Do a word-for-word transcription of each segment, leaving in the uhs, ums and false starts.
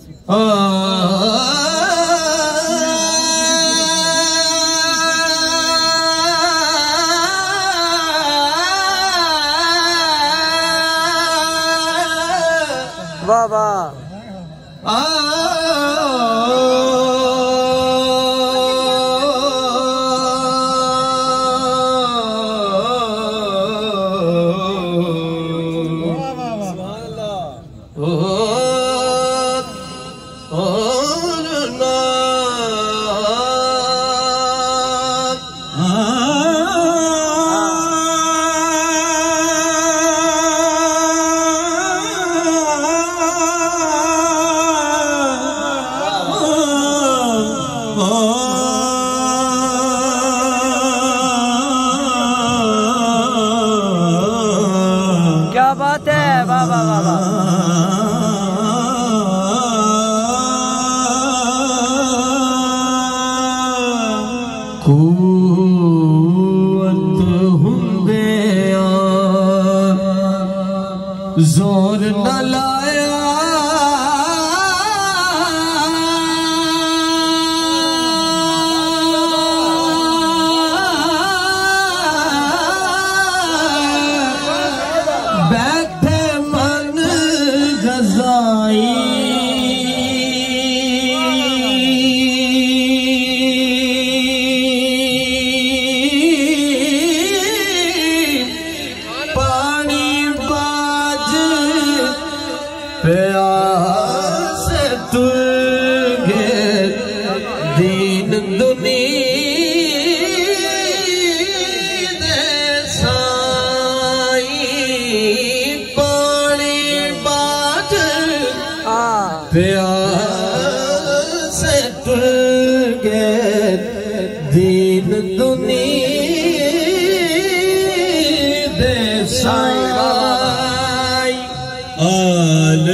वाह वाह। क्या बात है, वाह वाह वाह वाह। जोर न लाया बैठे मन गजाई प्यास तुगे दीन दुनिया दे साई पानी बाज प्यास तुगे दीन दुनिया दे साई आल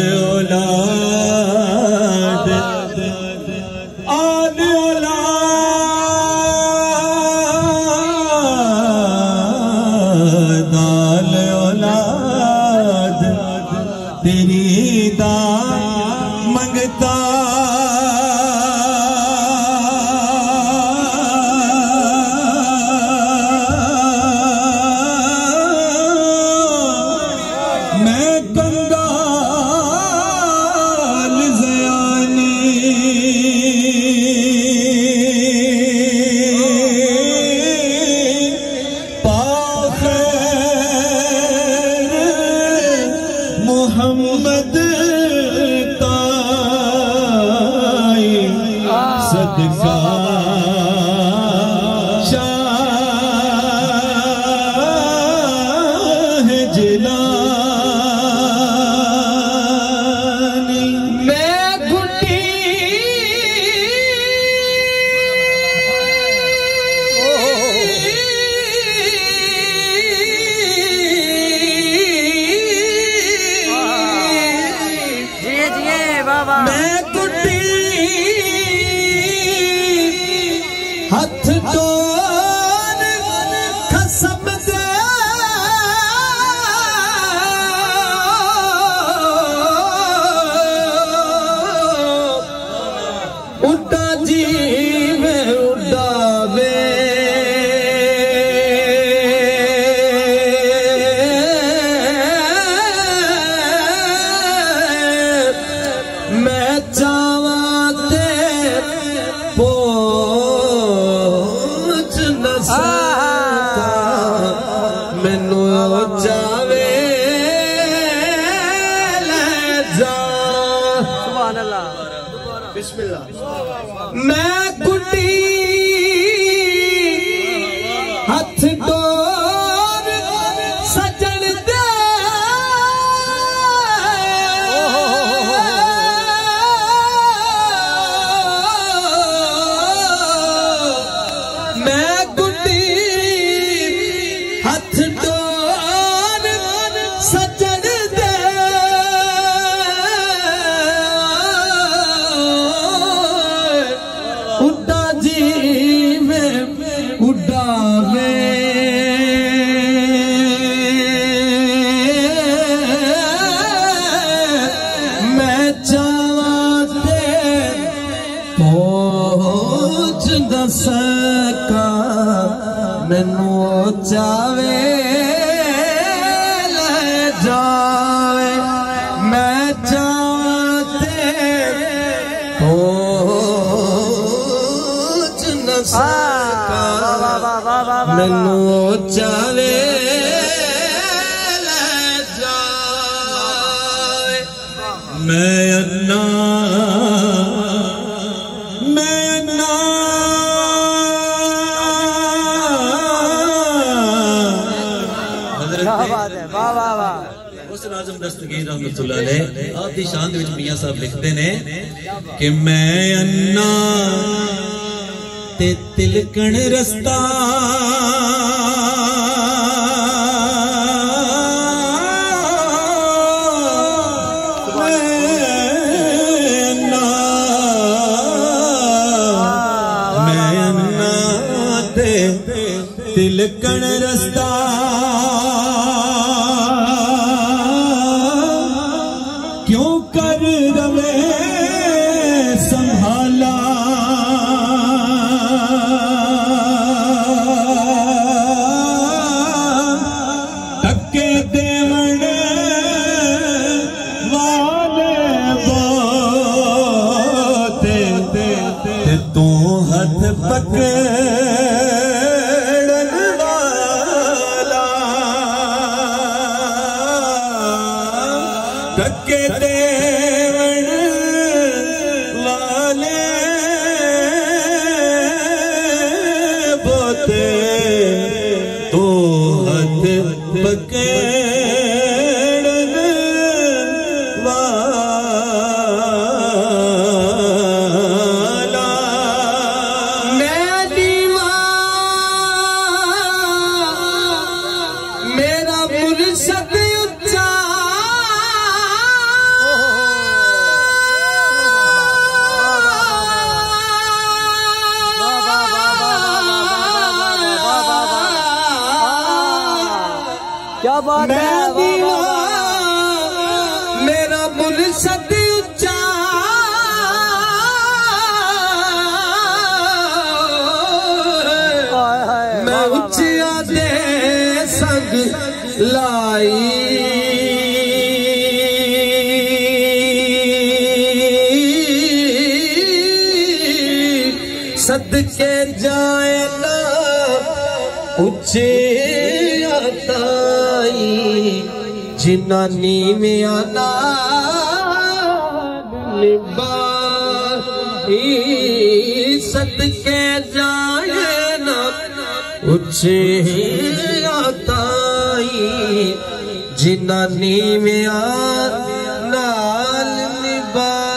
औलाद आल औलाद आल औलाद तेरी दाद मंगता मैं कंगाल ज़यानी पाखैर मुहम्मद ताई सदका शाह जिला मैं गुड्डी हथ डोर खसम दे उड़ा जीवे उड़ावे मैं चाहते पहुंच न सकता मैनू जावे ले जा सुभान अल्लाह बिस्मिल्लाह मैं गुड्डी हथ डोर सजन दे मैं गुड्डी हथ डोर सजन दे उड़ा जी न सका मैनू चावे ले जावे मैं चाहते सोच न सका मैनू चावे ले जावे मैं अन्ना दस्तगीर रहमतुल्लाह अलैह आप दी शान विच मियां साहब लिखते ने कि मैं अन्ना ते तिलकण रस्ता मैं अन्ना ते तिलकण रस्ता क्या बात है मेरा मुर्शद उच्चा मैं उच्चिया दे संग लाई सदके जाए ना उच्चे जिनानी में आना सदके जाए ना उच्चे आताई जिनानी में आना निभा